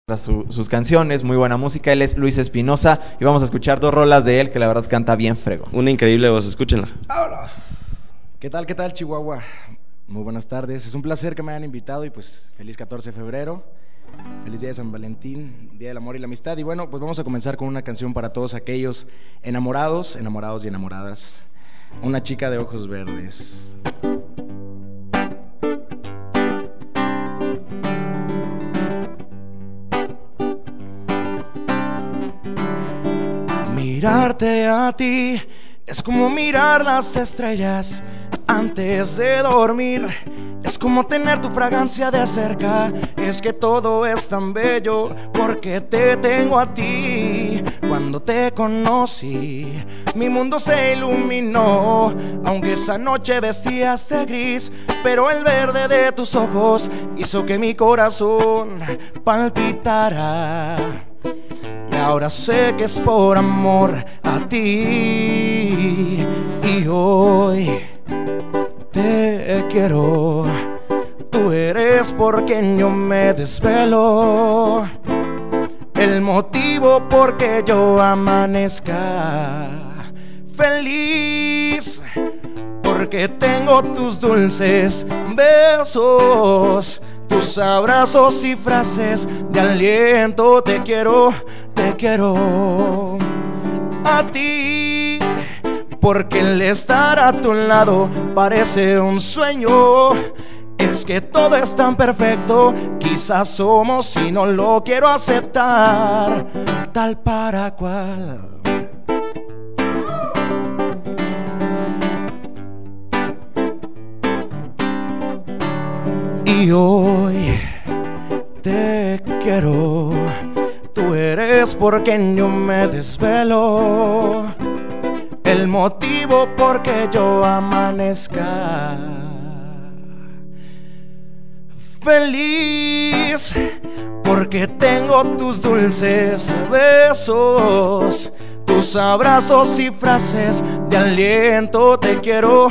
sus canciones, muy buena música. Él es Luis Espinosa y vamos a escuchar 2 rolas de él que la verdad canta bien frego. Una increíble voz, escúchenla. ¡Vámonos! ¿Qué tal, Chihuahua? Muy buenas tardes, es un placer que me hayan invitado y pues feliz 14 de febrero, feliz día de San Valentín, día del amor y la amistad. Y bueno, pues vamos a comenzar con una canción para todos aquellos enamorados, enamorados y enamoradas. Una chica de ojos verdes. Mirarte a ti es como mirar las estrellas antes de dormir. Es como tener tu fragancia de cerca. Es que todo es tan bello porque te tengo a ti. Cuando te conocí, mi mundo se iluminó. Aunque esa noche vestías de gris, pero el verde de tus ojos hizo que mi corazón palpitara. Y ahora sé que es por amor a ti. Y hoy te quiero. Tú eres por quien yo me desvelo, el motivo por que yo amanezca feliz, porque tengo tus dulces besos, tus abrazos y frases de aliento. Te quiero a ti, porque el estar a tu lado parece un sueño. Es que todo es tan perfecto, quizás somos y no lo quiero aceptar, tal para cual. Y hoy te quiero. Tú eres por quien yo me desvelo, el motivo por que yo amanezca feliz, porque tengo tus dulces besos, tus abrazos y frases de aliento. Te quiero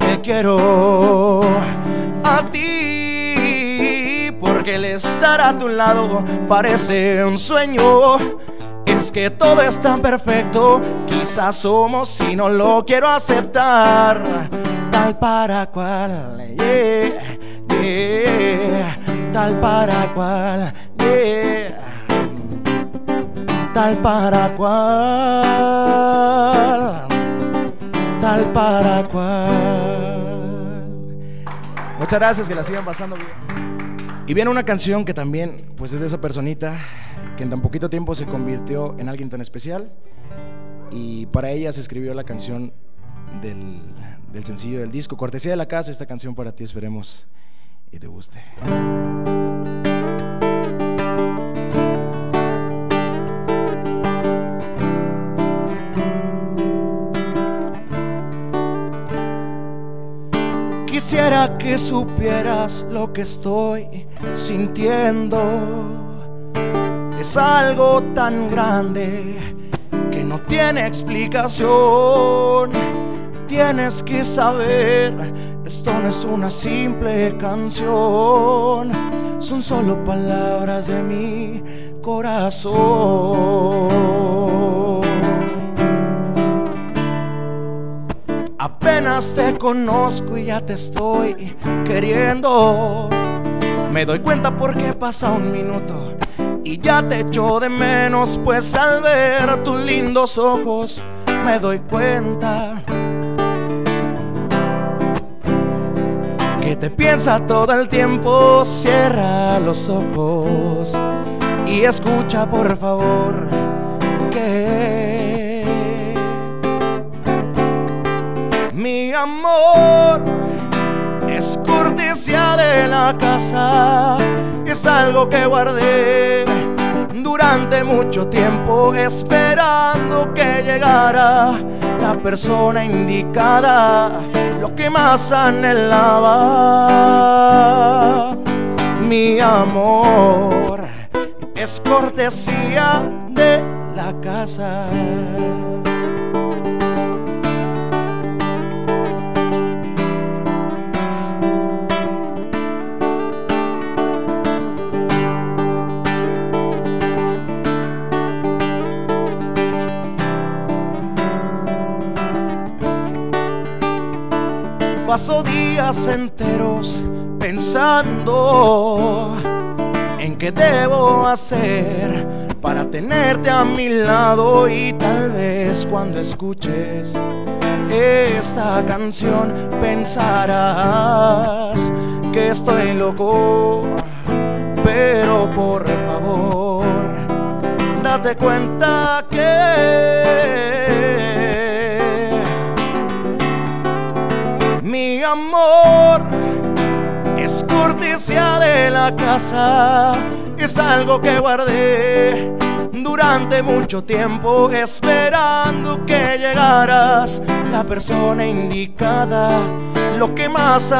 a ti, porque el estar a tu lado parece un sueño. Es que todo es tan perfecto, quizás somos y no lo quiero aceptar, tal para cual, yeah, yeah, tal para cual, yeah, tal para cual, tal para cual. Muchas gracias, que la sigan pasando bien. Y viene una canción que también pues es de esa personita que en tan poquito tiempo se convirtió en alguien tan especial, y para ella se escribió la canción del sencillo del disco. Cortesía de la casa, esta canción para ti, esperemos y te guste. Quisiera que supieras lo que estoy sintiendo. Es algo tan grande que no tiene explicación. Tienes que saber, esto no es una simple canción, son solo palabras de mi corazón. Apenas te conozco y ya te estoy queriendo. Me doy cuenta porque pasa un minuto y ya te echo de menos, pues al ver tus lindos ojos me doy cuenta que te piensa todo el tiempo. Cierra los ojos y escucha por favor que mi amor es cortesía de la casa. Es algo que guardé durante mucho tiempo, esperando que llegara la persona indicada, lo que más anhelaba. Mi amor es cortesía de la casa. paso días enteros pensando en qué debo hacer para tenerte a mi lado, y tal vez cuando escuches esta canción pensarás que estoy loco, pero por favor date cuenta que mi amor es cortesía de la casa, es algo que guardé durante mucho tiempo, esperando que llegaras, la persona indicada, lo que más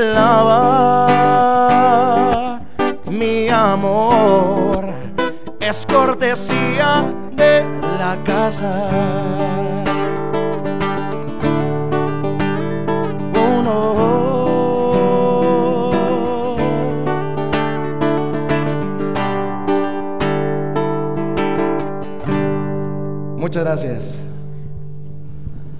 anhelaba. Mi amor es cortesía de la casa. Oh, no. Muchas gracias.